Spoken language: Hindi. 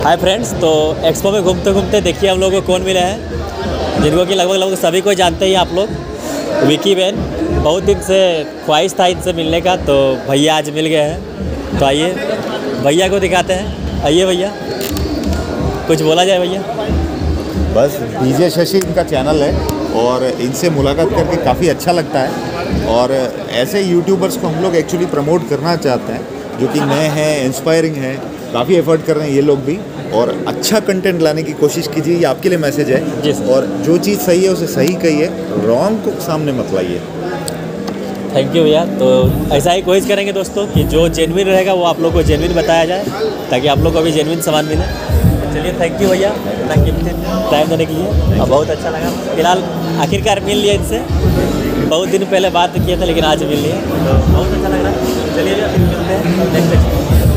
हाय फ्रेंड्स, तो एक्सपो में घूमते घूमते देखिए हम लोगों को कौन मिले हैं, जिनको कि लगभग सभी को जानते ही आप लोग। विकी बहन, बहुत दिन से ख्वाहिश था इनसे मिलने का, तो भैया आज मिल गए हैं। तो आइए भैया को दिखाते हैं। आइए भैया, कुछ बोला जाए भैया? बस डीजे शशि इनका चैनल है और इनसे मुलाकात करके काफ़ी अच्छा लगता है। और ऐसे यूट्यूबर्स को हम लोग एक्चुअली प्रमोट करना चाहते हैं, जो कि नए हैं, इंस्पायरिंग हैं, काफ़ी एफर्ट कर रहे हैं ये लोग भी। और अच्छा कंटेंट लाने की कोशिश कीजिए, ये आपके लिए मैसेज है। और जो चीज़ सही है उसे सही कहिए, रॉन्ग को सामने मत लाइए। थैंक यू भैया। तो ऐसा ही कोशिश करेंगे दोस्तों कि जो जेन्युइन रहेगा वो आप लोग को जेन्युइन बताया जाए, ताकि आप लोग को भी जेन्युइन सामान मिले। चलिए, थैंक यू भैया इतना कीमती टाइम देने के लिए, और बहुत अच्छा लगा। फिलहाल आखिरकार मिल लिया इनसे, बहुत दिन पहले बात किए थे लेकिन आज मिल लिए, तो बहुत अच्छा लग रहा है। चलिए मिलते हैं नेक्स्ट।